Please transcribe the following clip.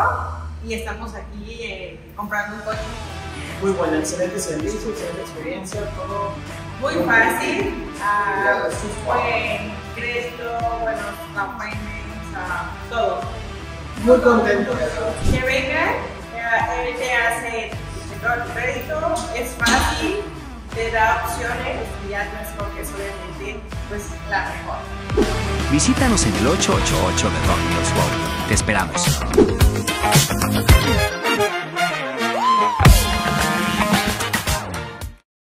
y estamos aquí comprando un coche. Muy buena, excelente servicio, excelente experiencia, todo muy fácil, buen crédito, buenos campañas, todo. Muy contento. Que vengan, él te hace todo el crédito, es fácil, te da opciones y ya no escoges obviamente pues la mejor. Visítanos en el 888 de Rock News Road. Te esperamos.